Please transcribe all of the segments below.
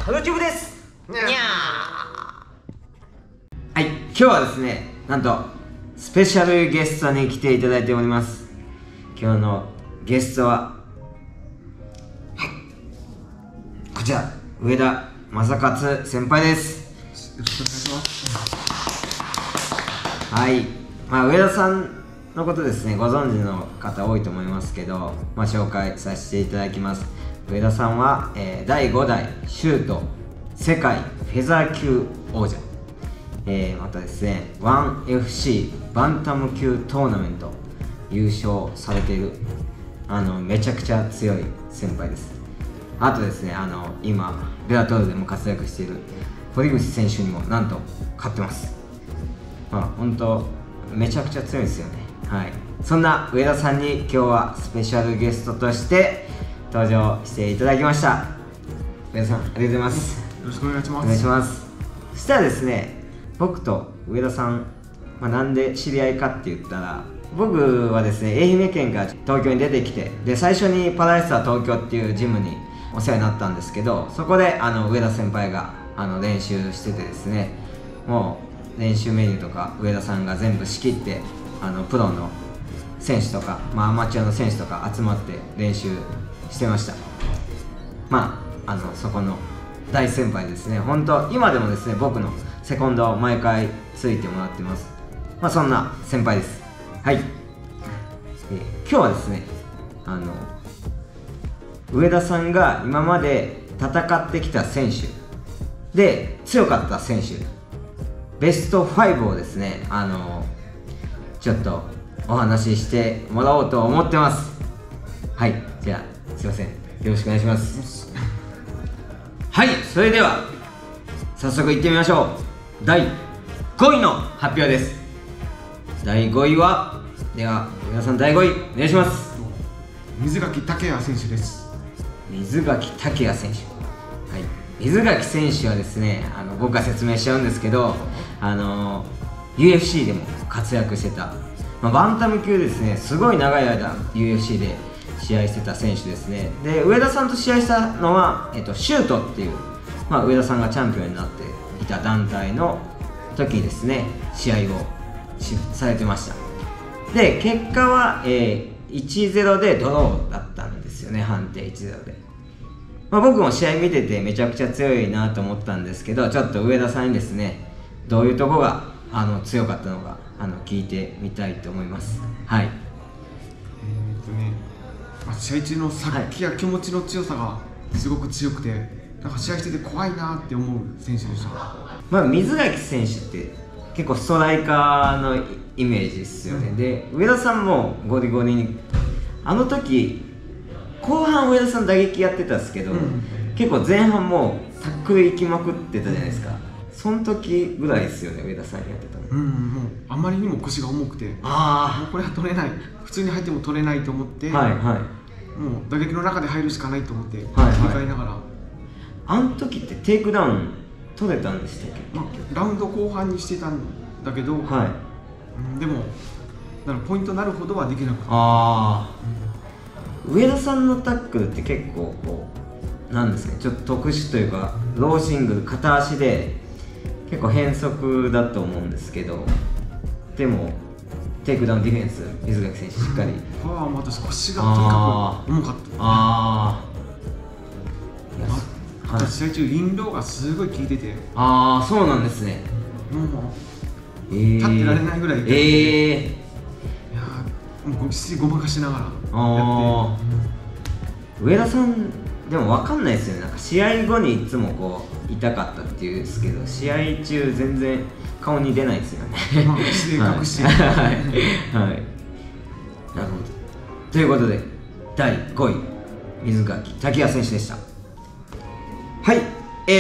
YouTube です。にゃー。 はい、今日はですね、なんとスペシャルゲストに来ていただいております。今日のゲストは、こちら上田正勝先輩です。 よろしくお願いします。 はい、上田さんのことですね、ご存知の方多いと思いますけど、紹介させていただきます。上田さんは、第5代シュート世界フェザー級王者、またですね 1FC バンタム級トーナメント優勝されているめちゃくちゃ強い先輩です。あとですね、今ベラトールでも活躍している堀口選手にもなんと勝ってます。本当めちゃくちゃ強いですよね。はい、そんな上田さんに今日はスペシャルゲストとして登場していただきました。上田さん、ありがとうございます。 よろしくお願いします。 お願いします。そしたらですね、僕と上田さん、なんで知り合いかって言ったら、僕はですね、愛媛県から東京に出てきて、で最初にパラエスター東京っていうジムにお世話になったんですけど、そこで上田先輩が練習しててですね、もう練習メニューとか上田さんが全部仕切って、プロの選手とか、アマチュアの選手とか集まって練習してました。そこの大先輩ですね。本当今でもですね、僕のセコンドを毎回ついてもらってます。そんな先輩です。はい、今日はですね、上田さんが今まで戦ってきた選手で強かった選手ベスト5をですね、ちょっとお話ししてもらおうと思ってます。はい、じゃあすいません、よろしくお願いします。はい、それでは早速いってみましょう。第5位の発表です。第5位は、では皆さん第5位お願いします。 水垣武也選手です。 水垣武也選手、はい、水垣選手はですね、僕が説明しちゃうんですけど、UFC でも活躍してた、バンタム級ですね、すごい長い間 UFC で試合してた選手ですね。で上田さんと試合したのは、シュートっていう、上田さんがチャンピオンになっていた団体の時にですね、試合をされてました。で結果は、1-0 でドローだったんですよね。判定 1-0 で、僕も試合見ててめちゃくちゃ強いなと思ったんですけど、ちょっと上田さんにですね、どういうとこが強かったのか聞いてみたいと思います。はい、 試合中の殺気や気持ちの強さがすごく強くて、なんか試合してて怖いなって思う選手でした。 水垣選手って結構ストライカーのイメージですよね。で上田さんもゴリゴリに時後半上田さん打撃やってたんですけど、結構前半もうタックル行きまくってたじゃないですか。その時ぐらいですよね、上田さんやってたの。 もうあまりにも腰が重くて、もうこれは取れない、普通に入っても取れないと思って、もう打撃の中で入るしかないと思って切り替えながら。 あの時ってテイクダウン取れたんでしたっけ？ ラウンド後半にしてたんだけど、でもだからポイントになるほどはできなかった。 上田さんのタックルって結構なんですかね、ちょっと特殊というか、ローシングル片足で結構変則だと思うんですけど、でもテイクダウンディフェンス水垣選手しっかり。 私腰がとにかく重かった。試合中インローがすごい効いてて、 そうなんですね。 もう立ってられないぐらい痛い。いやもうごまかしながらやって。 上田さんでも分かんないですよね。なんか試合後にいつも痛かったっていうんですけど、試合中全然顔に出ないですよね。 隠してはい、なるほど。ということで第5位水垣武也選手でした。はい、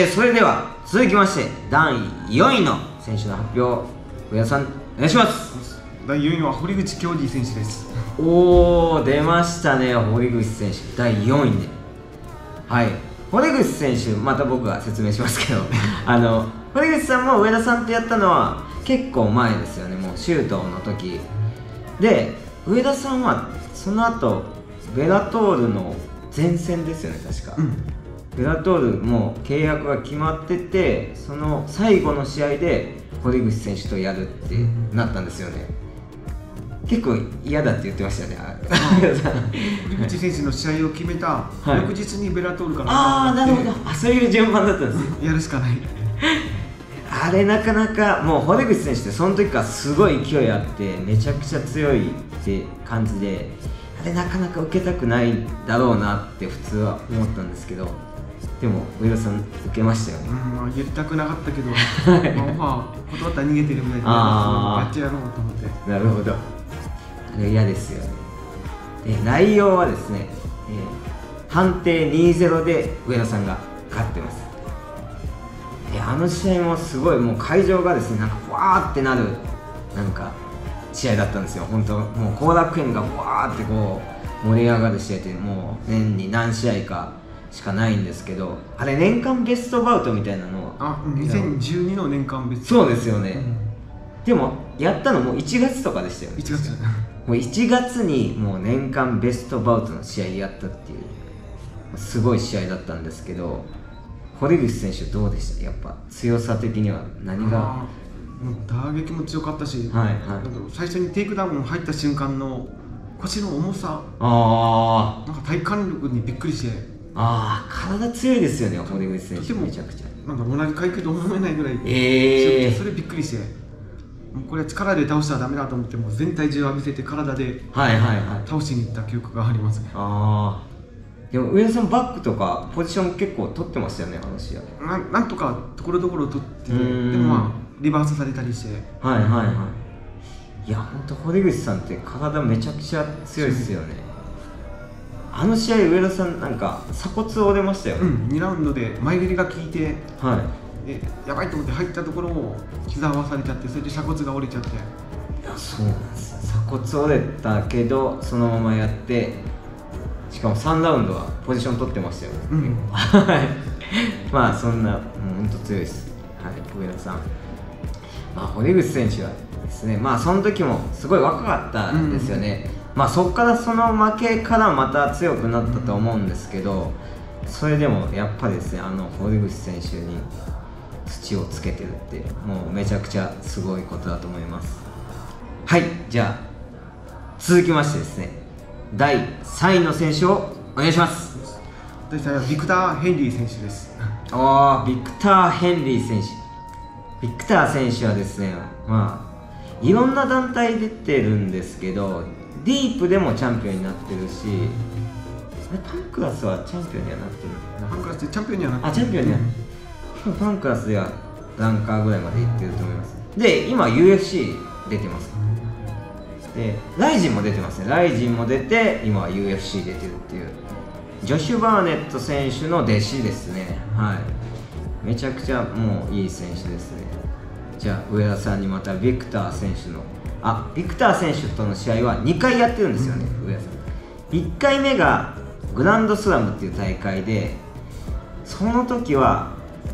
それでは続きまして第4位の選手の発表、上田さんお願いします。 第4位は堀口恭司選手です。 出ましたね、堀口選手第4位で。はい、堀口選手、また僕が説明しますけど堀口さんも上田さんとやったのは結構前ですよね。もうシュートの時で、上田さんはその後ベラトールの前線ですよね、確か、 ベラトールも契約が決まってて、その最後の試合で堀口選手とやるってなったんですよね。結構嫌だって言ってましたね。 堀口選手の試合を決めた翌日にベラトールからああ、なるほど。そういう順番だったんですやるしかない。 あれなかなかもう堀口選手ってその時からすごい勢いあってめちゃくちゃ強いって感じで、あれなかなか受けたくないだろうなって普通は思ったんですけど、でも上田さん受けましたよね。 まあやりたくなかったけど、まあオファー断ったら逃げてるぐらいでやってやろうと思って。 なるほど。あれ嫌ですよね。で内容はですね、判定 2-0 で上田さんが勝ってます。あの試合もすごいもう会場がですね、なんかわーってなるなんか試合だったんですよ。本当もう後楽園がわーってこう盛り上がる試合ってもう年に何試合かしかないんですけど、あれ年間ベストバウトみたいなの 2012の年間ベスト。そうですよね、でもやったのもう1月とかでしたよね。 1月もう1月にもう年間ベストバウトの試合やったっていうすごい試合だったんですけど、堀口選手どうでした？やっぱ強さ的には何が？ 打撃も強かったし、最初にテイクダウン入った瞬間の腰の重さ、なんか体幹力にびっくりして、 体強いですよね、堀口選手。めちゃくちゃ同じ階級と思えないぐらい強くて、それびっくりして、もうこれは力で倒したらダメだと思って、もう全体重を浴びせて体で倒しにいった記憶がありますね。 でも上田さんバックとかポジション結構取ってましたよね、あの試合。 なんとかところどころ取ってて、でもリバースされたりして。 いや本当堀口さんって体めちゃくちゃ強いですよね。あの試合上田さんなんか鎖骨折れましたよね。 2ラウンドで前蹴りが効いて、やばいと思って入ったところを膝合わされちゃって、それで鎖骨が折れちゃって。いやそうなんですよ、鎖骨折れたけどそのままやって、しかも3ラウンドはポジション取ってましたよね。まあそんなもう本当強いです、上田さん。堀口選手はですね、その時もすごい若かったんですよね。そこからその負けからまた強くなったと思うんですけど、それでもやっぱりですね、堀口選手に土をつけてるってもうめちゃくちゃすごいことだと思います。じゃあ続きましてですね、第3位の選手をお願いします。 第3位はビクター・ヘンリー選手です。 ビクター・ヘンリー選手。ビクター選手はですね、いろんな団体出てるんですけど、ディープでもチャンピオンになってるし、パンクラスはチャンピオンにはなってる。 パンクラスでチャンピオンにはなってる。 チャンピオンにはパンクラスではランカーぐらいまでいってると思います。で、今 UFC 出てます。で、ライジンも出てますね。ライジンも出て、今は UFC 出てるっていうジョシュ・バーネット選手の弟子ですね。めちゃくちゃもういい選手ですね。じゃあ上田さんにまたビクター選手のビクター選手との試合は2回やってるんですよね、上田さん。1回目がグランドスラムっていう大会で、その時は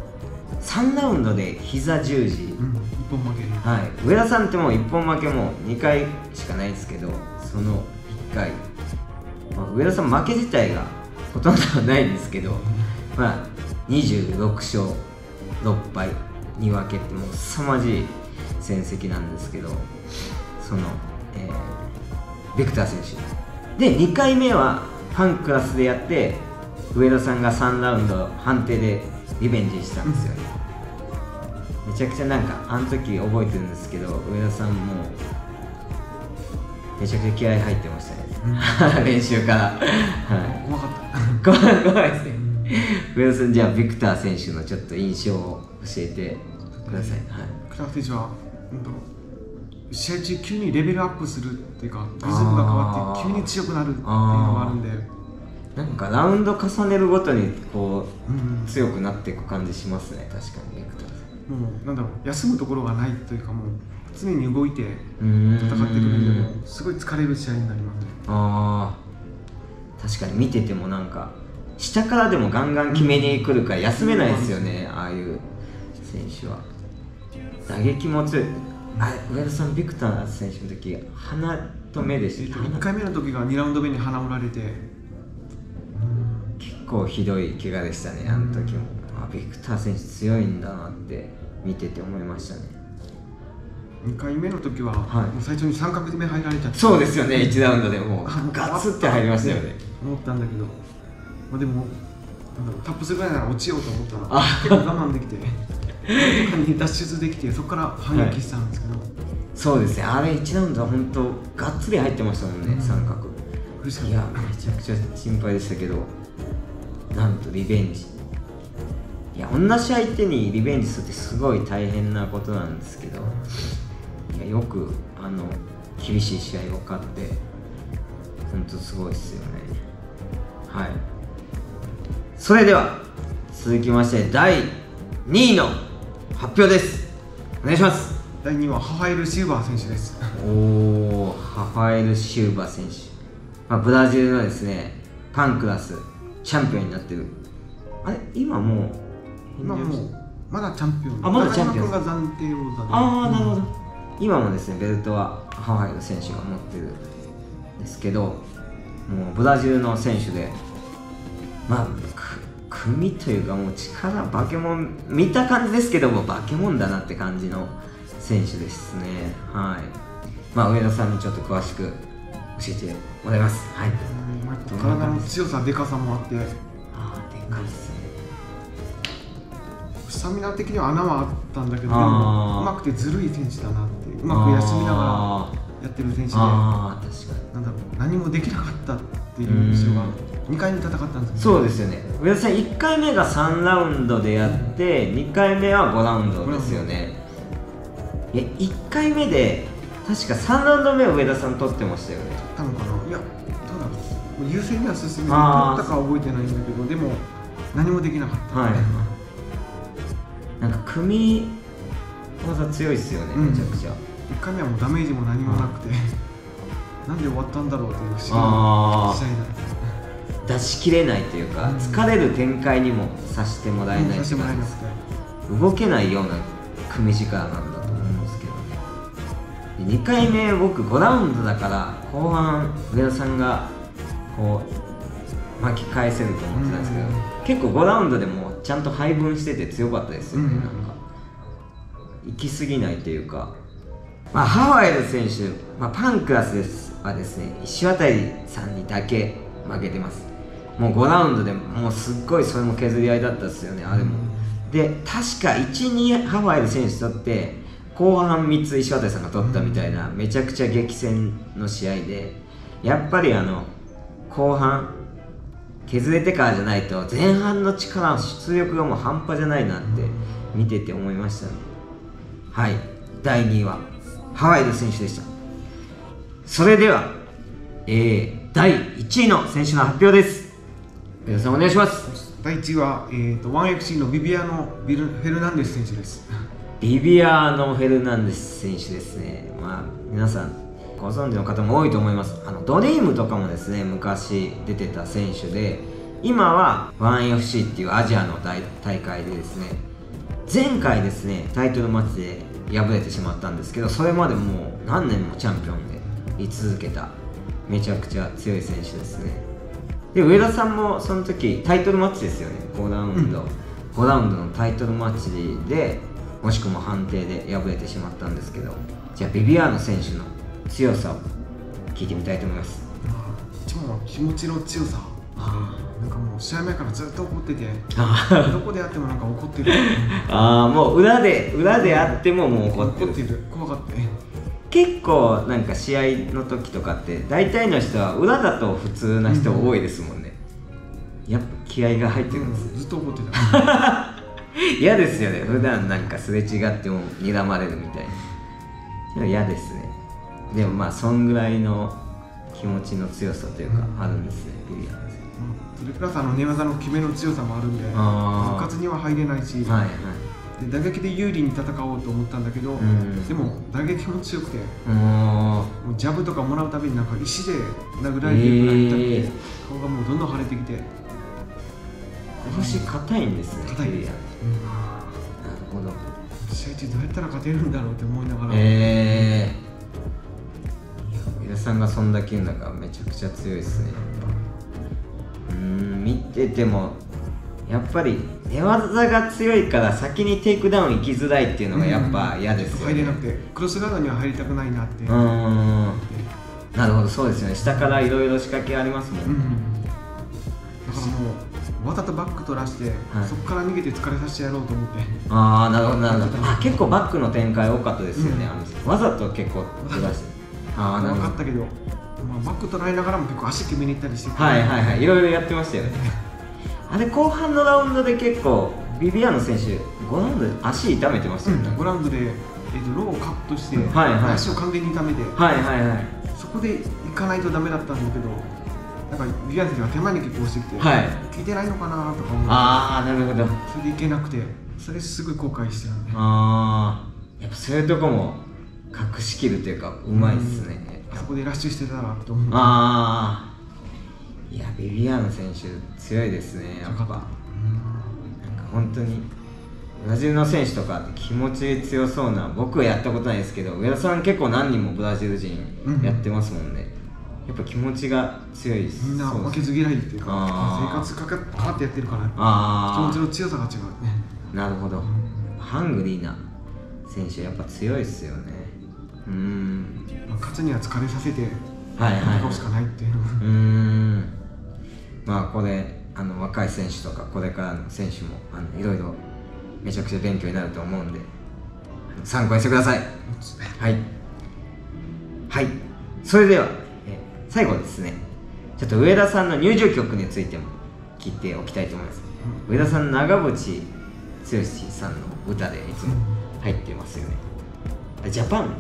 3ラウンドで膝十字、 一本負け。 上田さんってもう1本負けも2回しかないですけど、その1回、上田さん負け自体がほとんどないんですけど、26勝6敗2分けってもう凄まじい戦績なんですけど、その、ビクター選手で2回目はパンクラスでやって、上田さんが3ラウンド判定でリベンジしたんですよね。めちゃくちゃなんかあの時覚えてるんですけど、上田さんもめちゃくちゃ気合い入ってましたね、練習から。 怖かった。 怖いですね。上田さん、じゃあビクター選手のちょっと印象を教えてください。 ビクター選手は試合中急にレベルアップするっていうか、リズムが変わって急に強くなるっていうのがあるんで、 なんかラウンド重ねるごとにこう、強くなっていく感じしますね。確かにビクターさんもう休むところがないというか、もう常に動いて戦ってくるんで、すごい疲れる試合になりますね。 確かに見ててもなんか下からでもガンガン決めに来るから休めないですよね、ああいう選手は。打撃も強い。上田さん、ビクター選手の時鼻と目でした。 1回目の時が2ラウンド目に鼻折られて、 結構ひどい怪我でしたね、あの時も。ビクター選手強いんだなって見てて思いましたね。 2回目の時は、もう最初に3角締め入られちゃって。 そうですよね、1ラウンドでもうガツって入りましたよね。 思ったんだけど、でもタップするぐらいなら落ちようと思ったら結構我慢できて脱出できて、そこから反撃したんですけど、 そうですね、あれ1ラウンドは本当がっつり入ってましたもんね、三角。いや、めちゃくちゃ心配でしたけど、なんとリベンジ。いや、同じ相手にリベンジするってすごい大変なことなんですけど、いや、よく厳しい試合を勝って本当すごいですよね。はい、それでは続きまして第2位の発表です。お願いします。 第2位はハファエル・シューバー選手です。 おお、ハファエル・シューバー選手、ブラジルのですね、パンクラスチャンピオンになってる。あれ、今もうまだチャンピオン。 まだチャンピオン。 が暫定王座で。 なるほど。今もですね、ベルトはハファエル選手が持ってるんですけど、もうブラジルの選手で、組というかもう力化け物、見た感じですけども化け物だなって感じの選手ですね。はい。上田さんにちょっと詳しく教えてもらいます。はい。 体の強さ、でかさもあって。 でかいですね。 スタミナ的には穴はあったんだけど、でもうまくてずるい選手だなって、うまく休みながらやってる選手で、何もできなかったっていう印象が。2回目戦ったんですよね。そうですよね。上田さん1回目が3ラウンドでやって2回目は5ラウンドですよね。1回目で確か3ラウンド目を上田さん取ってましたよね。 取ったのかな。いや、ただ優勢には進めて取ったかは覚えてないんだけど、でも何もできなかった。 なんか組技強いですよね、めちゃくちゃ。 1回目はもうダメージも何もなくてなんで終わったんだろうっていう不思議な試合なんです。 出し切れないというか、疲れる展開にもさせてもらえないって感じです。動けないような組み力なんだと思うんですけどね。2回目僕5ラウンドだから後半上田さんがこう巻き返せると思ってたんですけど、結構5ラウンドでもちゃんと配分してて強かったですよね。なんか行き過ぎないというか、ハファエル選手、パンクラスはですね、石渡さんにだけ負けてます。もう5ラウンドでもうすっごいそれも削り合いだったですよね、あれも。で、確か1、2ハファエル選手取って後半3つ石渡さんが取ったみたいな、めちゃくちゃ激戦の試合で、やっぱり後半削れてからじゃないと前半の力の出力がもう半端じゃないなって見てて思いましたね。はい、第2位はハファエル選手でした。それでは、第1位の選手の発表です。皆さんお願いします。 第1位は、1FC のビビアノ・フェルナンデス選手です。 ビビアノ・フェルナンデス選手ですね。皆さんご存知の方も多いと思います。ドリームとかもですね、昔出てた選手で、今は 1FC っていうアジアの大会でですね、前回ですねタイトルマッチで敗れてしまったんですけど、それまでもう何年もチャンピオンで居続けためちゃくちゃ強い選手ですね。で、上田さんもその時タイトルマッチですよね。5ラウンドのタイトルマッチで惜しくも判定で敗れてしまったんですけど、じゃあビビアーノ選手の強さを聞いてみたいと思います。 一番は気持ちの強さ。なんかもう試合前からずっと怒ってて、どこでやってもなんか怒ってる。 もう裏であってももう怒ってる。 怖かった。 結構なんか試合の時とかって大体の人は裏だと普通な人多いですもんね。やっぱ気合が入ってるんです。 ずっと怒ってた。 嫌ですよね。普段なんかすれ違っても睨まれるみたいな。嫌ですね。でもそんぐらいの気持ちの強さというかあるんですね、ビビアン。 それプラス寝技の決めの強さもあるんで、復活には入れないし、で打撃で有利に戦おうと思ったんだけど、でも打撃も強くて、もうジャブとかもらうたびになんか石で殴られてるぐらい痛くて、顔がもうどんどん腫れてきて。 腰硬いんですね。 硬い。なるほど。 試合中どうやったら勝てるんだろうって思いながら。 上田さんがそんだけ言うんだからめちゃくちゃ強いですね。見ててもやっぱり寝技が強いから先にテイクダウン行きづらいっていうのがやっぱ嫌ですよね。 入れなくてクロスガードには入りたくないなって。 なるほど、そうですよね。下からいろいろ仕掛けありますもんね。 だからもうわざとバック取らして、そこから逃げて疲れさせてやろうと思って。 ああ、なるほどなるほど。結構バックの展開多かったですよね。わざと結構ずらして。 ああ、分かったけど、バック取られながらも結構足決めに行ったりして、 いろいろやってましたよね。あれ後半のラウンドで結構ビビアノ選手5ラウンドで足痛めてましたよね。 5ラウンドでローをカットして足を完全に痛めて、そこで行かないとダメだったんだけど、なんかビビアノ選手が手前に結構押してきて、聞いてないのかなとか思って、 ああ、なるほど。 それで行けなくて、それすぐ後悔してるね。 ああ、やっぱそういうとこも隠しきるというかうまいっすね。 あそこでラッシュしてたらと思う。 ああ、いやビビアノ選手強いですね。やっぱなんか本当にブラジルの選手とか気持ち強そうな、僕はやったことないですけど、上田さん結構何人もブラジル人やってますもんね。やっぱ気持ちが強いです。 みんな負けず嫌いっていうか、生活かかってやってるから、気持ちの強さが違うね。 なるほど。ハングリーな選手やっぱ強いっすよね。 勝つには疲れさせて戦うしかないっていう。 まあこれ若い選手とかこれからの選手もいろいろめちゃくちゃ勉強になると思うんで参考にしてください。はい、それでは最後ですね、ちょっと上田さんの入場曲についても聞いておきたいと思います。上田さん、長渕剛さんの歌でいつも入ってますよね。ジャパン。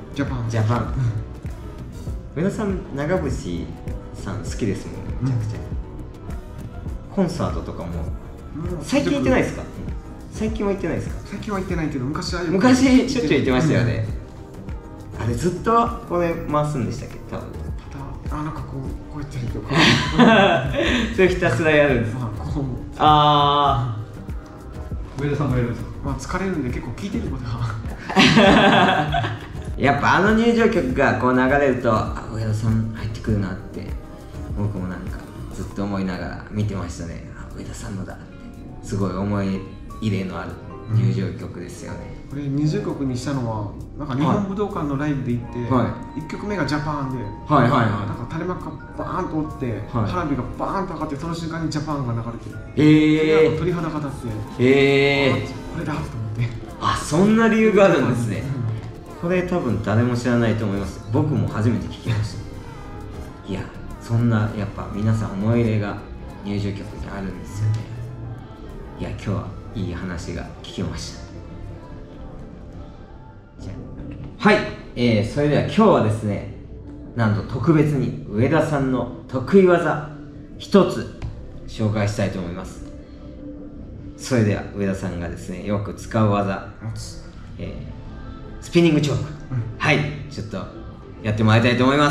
上田さん、長渕さん好きですもんね、めちゃくちゃ。コンサートとかも最近行ってないですか？最近は行ってないですか？ 最近は行ってないけど、昔しょっちゅう行ってましたよね。あれずっとこれ回すんでしたっけ？多分なんかこうやったりとかそれひたすらやるんです。 上田さんがやるんですか？疲れるんで結構聞いてることがやっぱ入場曲がこう流れると上田さん入ってくるなって僕もなんかずっと思いながら見てましたね。上田さんのだってすごい思い入れのある入場曲ですよね。 これ入場曲にしたのはなんか日本武道館のライブで行って、1曲目がジャパンで、なんか垂れ幕がバーンと折って、花火がバーンと上がって、その瞬間にジャパンが流れて、鳥肌が立って、これだと思って。 そんな理由があるんですね。これ多分誰も知らないと思います。僕も初めて聞きました。いや、そんなやっぱ皆さん思い入れが入場曲にあるんですよね。いや、今日はいい話が聞きました。はい、それでは今日はですね、なんと特別に上田さんの得意技一つ紹介したいと思います。それでは上田さんがですねよく使う技、スピニングチョーク、ちょっとやってもらいたいと思います。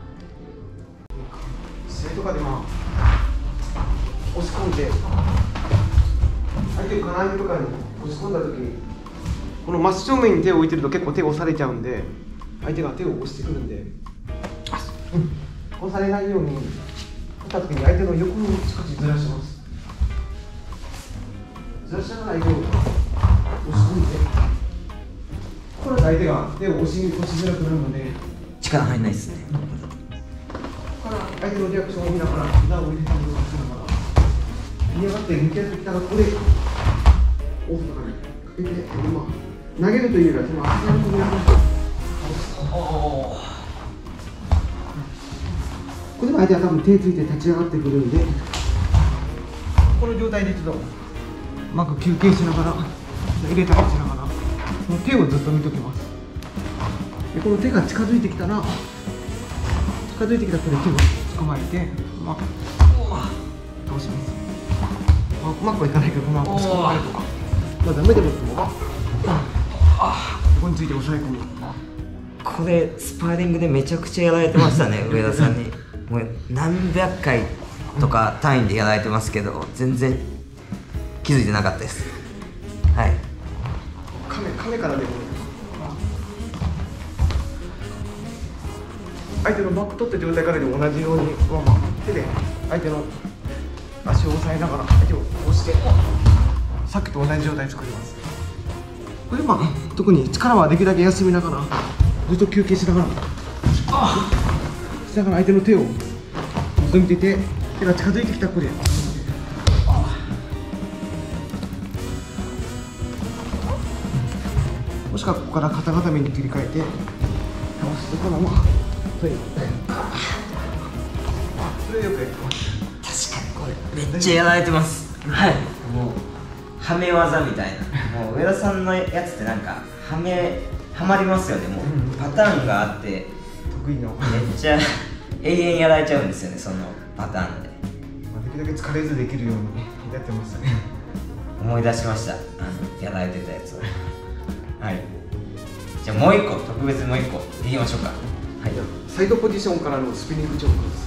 試合とかで押し込んで相手を金網とかに押し込んだ時にこの真正面に手を置いてると結構手を押されちゃうんで、相手が手を押してくるんで、押されないように打った時に相手の横に少しずらします。ずらしながら相手を押し込んで、これで相手が手を押しづらくなるので力入んないですね。 ここから相手のリアクションを見ながら膝を入れたりとかしながら見上がって抜けてきたら、ここでオフとかにかけて投げるというよりはその足の組み合わせ。これでも相手は多分手ついて立ち上がってくるんで、この状態でちょっとうまく休憩しながら入れたりしながら、この手をずっと見ときます。でこの手が近づいてきたらこれ手を捕まえてうまく倒します。うまくはいかないけど、このまま捕まえるとか、ダメでもここについて押さえ込む。 これスパーリングでめちゃくちゃやられてましたね上田さんに。もう何百回とか単位でやられてますけど、全然気づいてなかったです。 亀からでも相手のバック取って状態からでも同じように、手で相手の足を押さえながら相手を押して、さっきと同じ状態作ります。これ特に力はできるだけ休みながら、ずっと休憩しながら、相手の手を見てて、手が近づいてきたらこれ。もしくはここから肩固めに切り替えて倒すところもそれよくやってます。 確かにこれめっちゃやられてます。はい、もうはめ技みたいな。もう上田さんのやつってなんかはまりますよね。もうパターンがあって得意のめっちゃ永遠やられちゃうんですよね、そのパターンで。 できるだけ疲れずできるようにやってますね。 思い出しました、やられてたやつを。はい、じゃあもう一個、特別にもう一個いきましょうか。はい、 サイドポジションからのスピニングチョークです。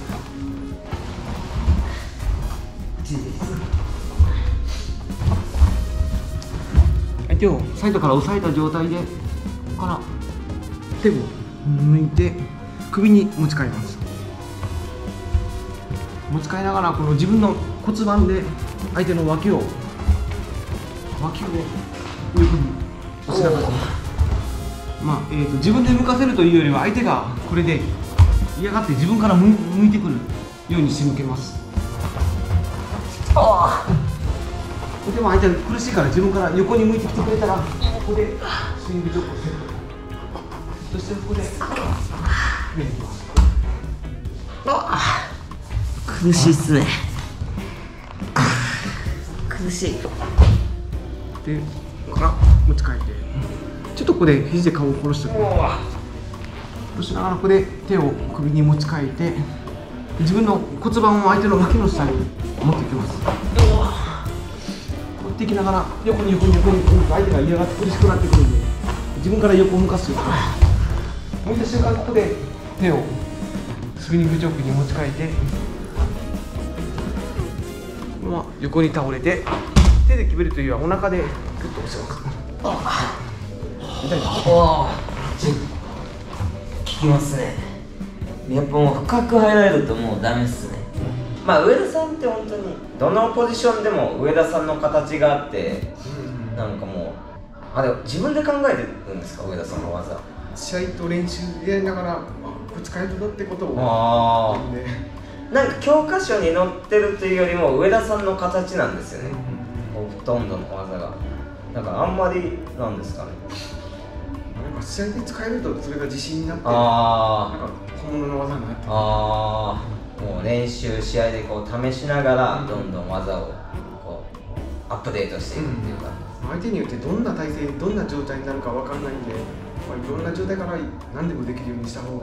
相手をサイドから押さえた状態で、ここから手を抜いて首に持ち替えます。持ち替えながらこの自分の骨盤で相手の脇を上に押しながら、自分で向かせるというよりは相手がこれで嫌がって自分から向いてくるように仕向けます。でも相手が苦しいから自分から横に向いてきてくれたら、ここでスイングチョックをセット、そしてここで上に行きます。 苦しいっすね。苦しい。 で、ここから持ち替えて、ちょっとここで肘で顔を殺しておきます。しながらここで手を首に持ち替えて、自分の骨盤を相手の脇の下に持っていきます。持っていきながら横に相手が嫌がって苦しくなってくるんで、自分から横を向かすよ。向いた瞬間、ここで手をスピニングチョークに持ち替えて、横に倒れて、手で決めるというよりはお腹でグッと押します。痛いです。 効きますね。やっぱもう深く入られるともうダメっすね。上田さんって本当にどのポジションでも上田さんの形があって、なんかもうでも自分で考えてるんですか、上田さんの技。 試合と練習でやりながらぶつかりとってことをなんか教科書に載ってるというよりも上田さんの形なんですよね、ほとんどの技が。なんかあんまりなんですかね、 なんか試合で使えるとそれが自信になって、なんか本物の技になって、 もう練習試合でこう試しながらどんどん技をこうアップデートしていくっていうか、 相手によってどんな体勢、どんな状態になるか分かんないんで、いろんな状態から何でもできるようにした方が。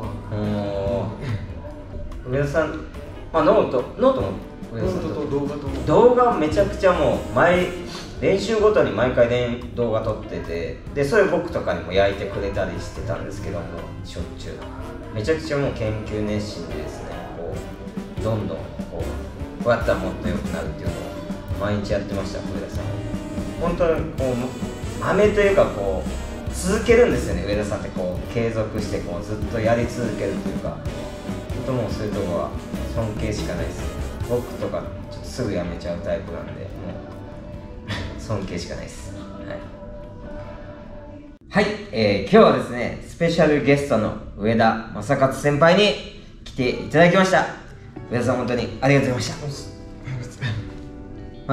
上田さん、ノートも動画めちゃくちゃもう練習ごとに毎回動画撮ってて、でそれ僕とかにも焼いてくれたりしてたんですけども、しょっちゅうめちゃくちゃもう研究熱心でですね、こうどんどんこうやったらもっと良くなるっていうのを毎日やってました。上田さん本当にこう豆というかこう続けるんですよね。上田さんってこう継続してこうずっとやり続けるというか、本当もうそういうところは尊敬しかないですね。僕とかちょっとすぐやめちゃうタイプなんで、もう尊敬しかないです。はい、今日はですね、スペシャルゲストの上田正勝先輩に来ていただきました。上田さん本当にありがとうございました。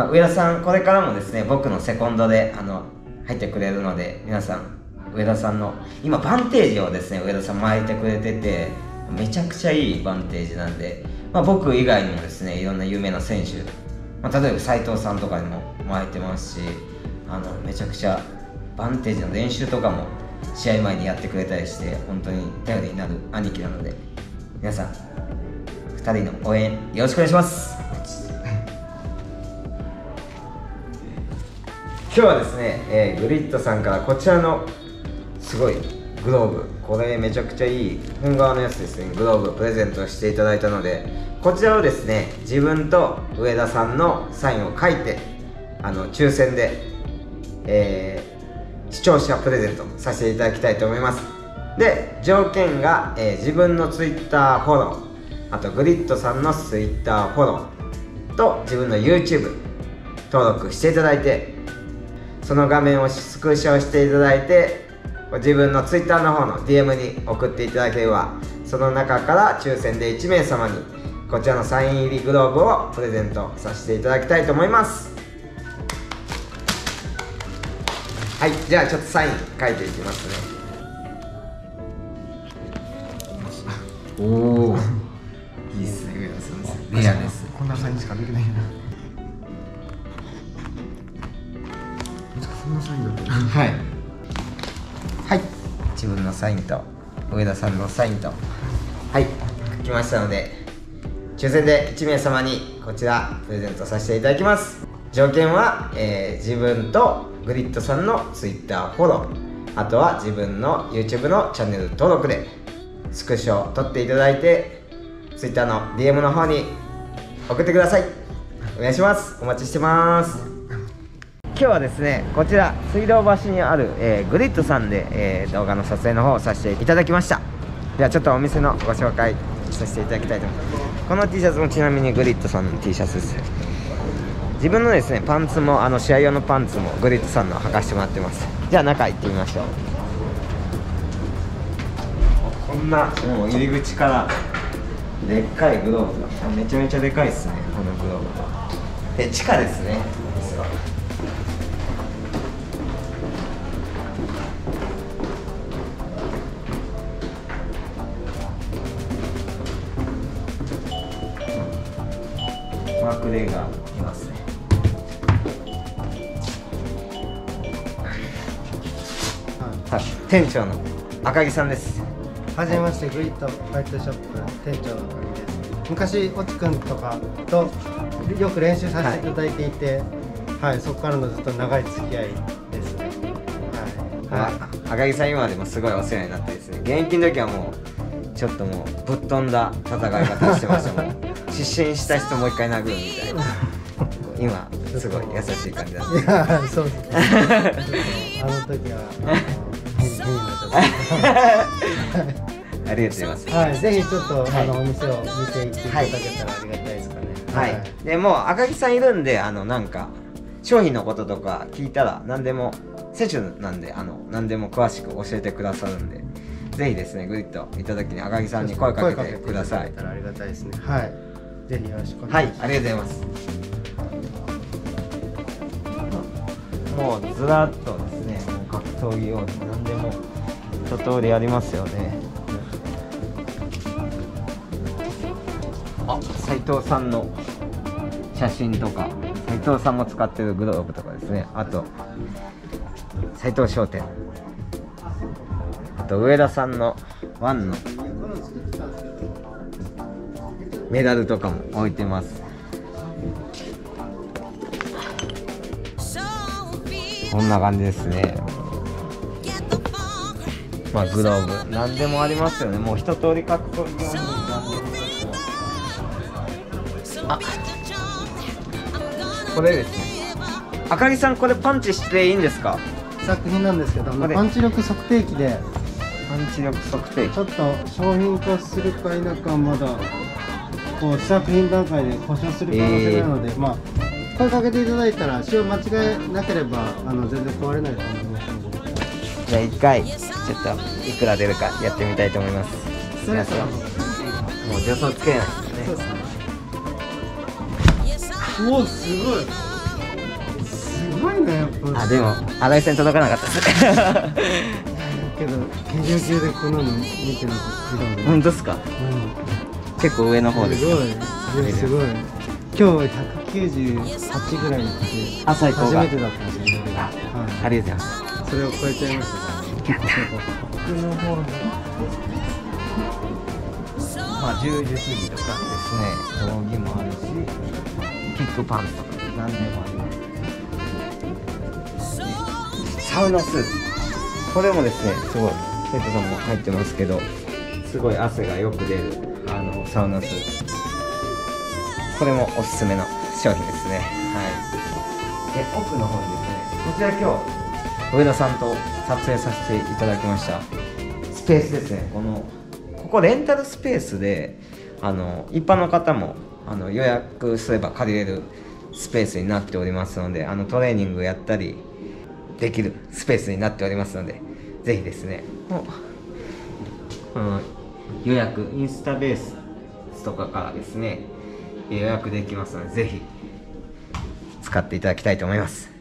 上田さんこれからもですね、僕のセコンドで入ってくれるので、皆さん上田さんの今バンテージをですね、上田さん巻いてくれてて、めちゃくちゃいいバンテージなんで、僕以外にもですね、いろんな有名な選手、例えば斉藤さんとかにも巻いてますし、めちゃくちゃバンテージの練習とかも試合前にやってくれたりして、本当に頼りになる兄貴なので、皆さん2人の応援よろしくお願いします。今日はですね、グリッドさんからこちらのすごいグローブ、これめちゃくちゃいい本革のやつですね、グローブプレゼントしていただいたので、こちらをですね、自分と上田さんのサインを書いて抽選で、視聴者プレゼントさせていただきたいと思います。で、条件が、自分の Twitter フォロー、あとグリッドさんの Twitter フォロと自分の YouTube 登録していただいて、その画面をスクショしていただいて、自分の Twitter の方の DM に送っていただければ、その中から抽選で1名様にこちらのサイン入りグローブをプレゼントさせていただきたいと思います。はい、じゃあちょっとサイン書いていきますね。おお、いいっすね、上田さん。レアです。 こんなサインしかできないな。こんなサインだった。 はい。はい、自分のサインと上田さんのサインと、はい、書きましたので、抽選で1名様にこちらプレゼントさせていただきます。条件は、自分とグリッドさんの Twitter フォロー、あとは自分の YouTube のチャンネル登録でスクショを撮っていただいて、 Twitter の DM の方に送ってください。お願いします。お待ちしてます。今日はですね、こちら水道橋にある、グリッドさんで、動画の撮影の方をさせていただきました。ではちょっとお店のご紹介させていただきたいと思います。この T シャツもちなみにグリッドさんの T シャツです。自分のですねパンツも試合用のパンツもグリッドさんの履かしてもらってます。じゃあ中行ってみましょう。こんなもう入り口からでっかいグローブがめちゃめちゃでかいですね。このグローブで地下ですね。マークレーがいますね。はい、店長の赤木さんです。 はじめまして、グリッドファイトショップ店長の赤木です。昔越智くんとかとよく練習させていただいていて、はい、そこからのずっと長い付き合いですね。はい、 赤木さん今でもすごいお世話になってですね、現役の時はもうちょっともうぶっ飛んだ戦い方をしてましたもん。失神した人もう一回殴るみたいな。今すごい優しい感じだった。 いや、そうです。あの時は変になっちゃった。 ありがとうございます。 はい、ぜひちょっと、お店を見ていっていただけたらありがたいですかね。 はい。でもう赤木さんいるんで、なんか商品のこととか聞いたら何でも、選手なんで何でも詳しく教えてくださるんで、ぜひですねグリッドいただきに赤木さんに声かけてください。 ありがたいですね。はい。ぜひよろしくおはい、 願いします。 ありがとうございます。もうずらっとですね、もう格闘技用品何でも一通りありますよね。あ、斉藤さんの写真とか、斉藤さんも使ってるグローブとかですね。あと斉藤商店、あと上田さんのワンのメダルとかも置いてます。こんな感じですね。まあグローブ何でもありますよね。もう一通り格闘技用品何でも。あ、これですね。赤木さん、これパンチしていいんですか？ 作品なんですけど、パンチ力測定器でパンチ力測定器、 ちょっと商品化するか否かはまだこう試作品段階で故障する可能性があるので、まあ声かけていただいたら使用間違えなければ全然壊れないと思いますので。 じゃあ一回ちょっといくら出るかやってみたいと思います。皆さんもう助走つけないですね。 そうですね。おお、すごいすごいね、やっぱ。 あ、でも新井さん届かなかったですけど軽量級でこんなの見てるの見たことない。 本当ですか？結構上の方です。 すごいすごい。今日198ぐらいに来て最高が初めてだったんですよね。 ありがとうございます。 それを超えちゃいました。 やった。奥の方にまあ10時過ぎとかですね、道着もあるし、キックパンツとか何でもあります。サウナスーツ、これもですね、すごい生徒さんも入ってますけど、すごい汗がよく出るサウナスーツ、これもおすすめの商品ですね。はい。で、奥の方にですね、こちら今日上田さんと撮影させていただきましたスペースですね。ここレンタルスペースで一般の方も予約すれば借りれるスペースになっておりますので、トレーニングやったりできるスペースになっておりますので、ぜひですね、予約インスタベースとかからですね予約できますので、ぜひ使っていただきたいと思います。